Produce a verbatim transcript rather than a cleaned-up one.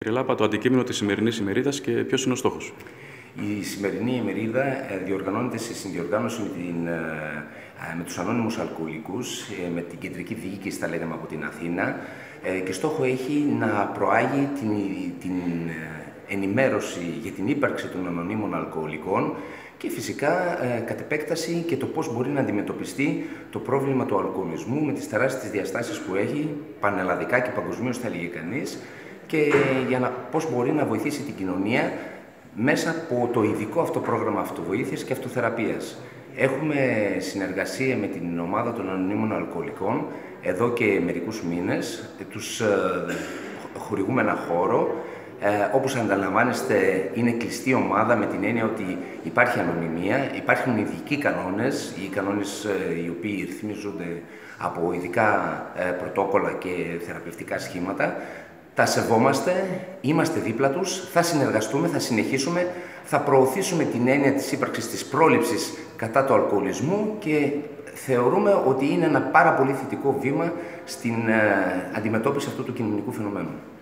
Κύριε Λάπα, το αντικείμενο της σημερινής ημερίδας και ποιος είναι ο στόχος? Η σημερινή ημερίδα διοργανώνεται σε συνδιοργάνωση με, την, με τους ανώνυμους αλκοολικούς, με την κεντρική διοίκηση, θα λέγαμε, από την Αθήνα, και στόχο έχει να προάγει την, την ενημέρωση για την ύπαρξη των ανωνύμων αλκοολικών και φυσικά κατ' επέκταση και το πώς μπορεί να αντιμετωπιστεί το πρόβλημα του αλκοολισμού με τις τεράστιες διαστάσεις που έχει πανελλαδικά και παγκοσμίως, θα έλεγε κανείς, και για να, πώς μπορεί να βοηθήσει την κοινωνία μέσα από το ειδικό αυτό πρόγραμμα αυτοβοήθειας και αυτοθεραπείας. Έχουμε συνεργασία με την ομάδα των ανωνύμων αλκοολικών εδώ και μερικούς μήνες, τους χορηγούμε ένα χώρο. Ε, όπως ανταλαμβάνεστε, είναι κλειστή ομάδα με την έννοια ότι υπάρχει ανωνυμία, υπάρχουν ειδικοί κανόνες, οι κανόνες ε, οι οποίοι ρυθμίζονται από ειδικά ε, πρωτόκολλα και θεραπευτικά σχήματα. Τα σεβόμαστε, είμαστε δίπλα τους, θα συνεργαστούμε, θα συνεχίσουμε, θα προωθήσουμε την έννοια της ύπαρξης της πρόληψης κατά του αλκοολισμού και θεωρούμε ότι είναι ένα πάρα πολύ θετικό βήμα στην ε, αντιμετώπιση αυτού του κοινωνικού φαινομένου.